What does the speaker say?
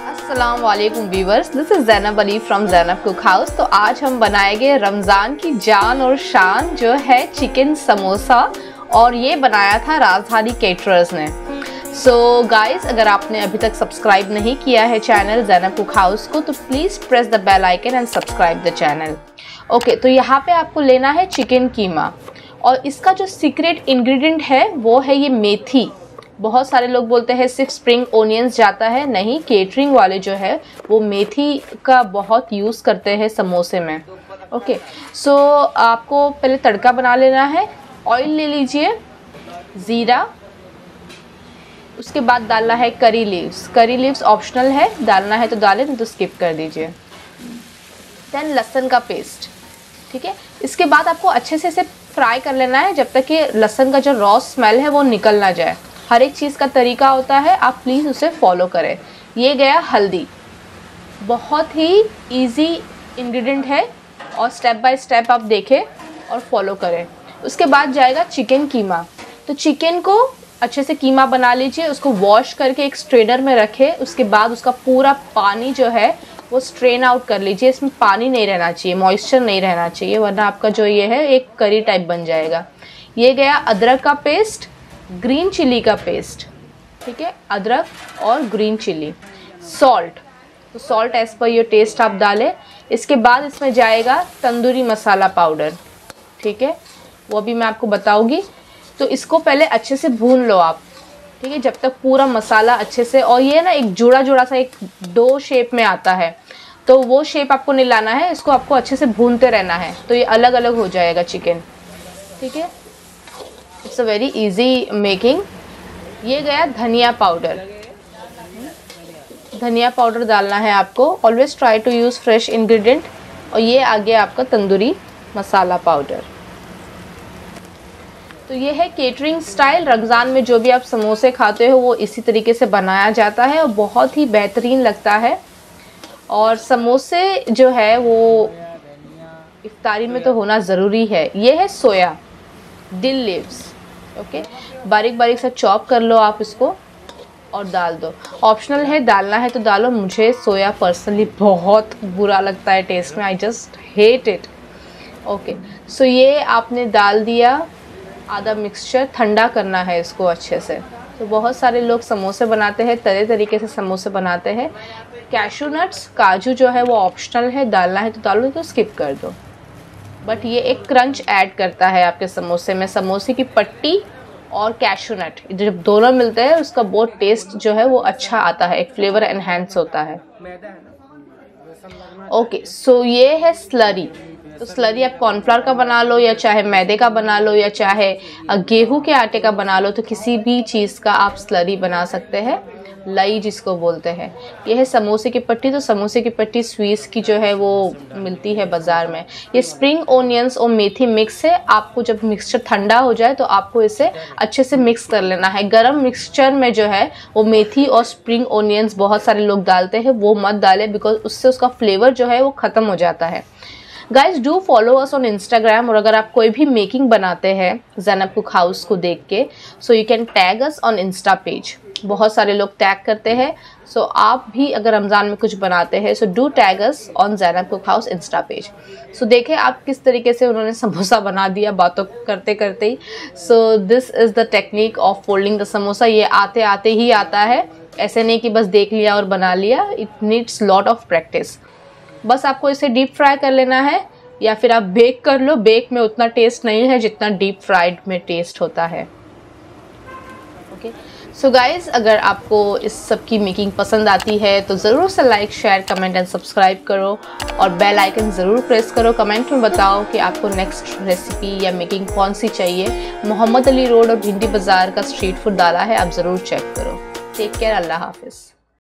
अस्सलाम वालेकुम viewers, this is Zainab Ali from Zainab cook house. तो आज हम बनाएंगे रमज़ान की जान और शान जो है चिकन समोसा, और ये बनाया था राजधानी केटरर्स ने। सो गाइस, अगर आपने अभी तक सब्सक्राइब नहीं किया है चैनल ज़ैनब कुक हाउस को, तो please press the bell icon and subscribe the channel. Okay, तो यहाँ पे आपको लेना है चिकन कीमा, और इसका जो सीक्रेट इंग्रेडिएंट है वो है ये मेथी। बहुत सारे लोग बोलते हैं सिर्फ स्प्रिंग ओनियंस जाता है, नहीं, केटरिंग वाले जो है वो मेथी का बहुत यूज़ करते हैं समोसे में। ओके, सो आपको पहले तड़का बना लेना है। ऑयल ले लीजिए, ज़ीरा, उसके बाद डालना है curry leaves. Curry leaves optional है, डालना है तो डालें, नहीं तो स्किप कर दीजिए। देन लहसुन का पेस्ट, ठीक है। इसके बाद आपको अच्छे से इसे फ्राई कर लेना है जब तक कि लहसुन का जो रॉ स्मेल है वो निकल ना जाए। हर एक चीज़ का तरीका होता है, आप प्लीज़ उसे फॉलो करें। ये गया हल्दी, बहुत ही इजी इंग्रेडिएंट है और स्टेप बाय स्टेप आप देखें और फॉलो करें। उसके बाद जाएगा चिकन कीमा। तो चिकन को अच्छे से कीमा बना लीजिए, उसको वॉश करके एक स्ट्रेनर में रखें। उसके बाद उसका पूरा पानी जो है वो स्ट्रेन आउट कर लीजिए। इसमें पानी नहीं रहना चाहिए, मॉइस्चर नहीं रहना चाहिए, वरना आपका जो ये है एक करी टाइप बन जाएगा। ये गया अदरक का पेस्ट, ग्रीन चिली का पेस्ट, ठीक है, अदरक और ग्रीन चिली। सॉल्ट, तो salt as per your taste आप डालें। इसके बाद इसमें जाएगा तंदूरी मसाला पाउडर, ठीक है, वो भी मैं आपको बताऊंगी। तो इसको पहले अच्छे से भून लो आप, ठीक है, जब तक पूरा मसाला अच्छे से, और ये ना एक जुड़ा जुड़ा सा एक डो शेप में आता है, तो वो शेप आपको नहीं लाना है, इसको आपको अच्छे से भूनते रहना है, तो ये अलग अलग हो जाएगा चिकन, ठीक है। It's a very easy making. ये गया धनिया पाउडर। धनिया पाउडर डालना है आपको, always try to use fresh ingredient. और ये आ गया आपका तंदूरी मसाला पाउडर। तो ये है केटरिंग स्टाइल। रमज़ान में जो भी आप समोसे खाते हो वो इसी तरीके से बनाया जाता है और बहुत ही बेहतरीन लगता है। और समोसे जो है वो इफ्तारी में तो होना ज़रूरी है। ये है सोया डिल लीव्स, ओके, बारीक बारीक सा चॉप कर लो आप इसको और डाल दो। ऑप्शनल है, डालना है तो डालो। मुझे सोया पर्सनली बहुत बुरा लगता है टेस्ट में, I just hate it. Okay, so ये आपने डाल दिया। आधा मिक्सचर ठंडा करना है इसको अच्छे से। तो बहुत सारे लोग समोसे बनाते हैं, तरह तरीके से समोसे बनाते हैं। कैशू नट्स, काजू जो है वो ऑप्शनल है, डालना है तो डालो, तो स्किप कर दो। बट ये एक क्रंच ऐड करता है आपके समोसे में। समोसे की पट्टी और कैशू नट जब दोनों मिलते हैं उसका बहुत टेस्ट जो है वो अच्छा आता है, एक फ्लेवर एनहांस होता है। ओके, सो ये है स्लरी। तो स्लरी आप कॉर्नफ्लावर का बना लो, या चाहे मैदे का बना लो, या चाहे गेहूं के आटे का बना लो, तो किसी भी चीज़ का आप स्लरी बना सकते हैं, लई जिसको बोलते हैं। यह है समोसे की पट्टी। तो समोसे की पट्टी स्वीट्स की जो है वो मिलती है बाज़ार में। ये स्प्रिंग ओनियंस और मेथी मिक्स है। आपको जब मिक्सचर ठंडा हो जाए तो आपको इसे अच्छे से मिक्स कर लेना है। गरम मिक्सचर में जो है वो मेथी और स्प्रिंग ओनियंस बहुत सारे लोग डालते हैं, वो मत डालें, बिकॉज उससे उसका फ्लेवर जो है वो ख़त्म हो जाता है। Guys, do follow us on Instagram. और अगर आप कोई भी मेकिंग बनाते हैं ज़ैनब कुक हाउस को देख के, so you can tag us on insta page. बहुत सारे लोग टैग करते हैं, सो आप भी अगर रमज़ान में कुछ बनाते हैं, so do tag us on Zainab cook house insta page. So देखें आप किस तरीके से उन्होंने समोसा बना दिया बातों करते करते ही। So this is the technique of folding the samosa. ये आते आते ही आता है, ऐसे नहीं कि बस देख लिया और बना लिया। It needs lot of practice. बस आपको इसे डीप फ्राई कर लेना है, या फिर आप बेक कर लो। बेक में उतना टेस्ट नहीं है जितना डीप फ्राइड में टेस्ट होता है। ओके, सो गाइज, अगर आपको इस सब की मेकिंग पसंद आती है तो ज़रूर से like, share, comment and subscribe करो, और बेल आइकन ज़रूर प्रेस करो। कमेंट में बताओ कि आपको नेक्स्ट रेसिपी या मेकिंग कौन सी चाहिए। मोहम्मद अली रोड और भिंडी बाज़ार का स्ट्रीट फूड डाला है, आप ज़रूर चेक करो। टेक केयर, अल्लाह हाफिज़।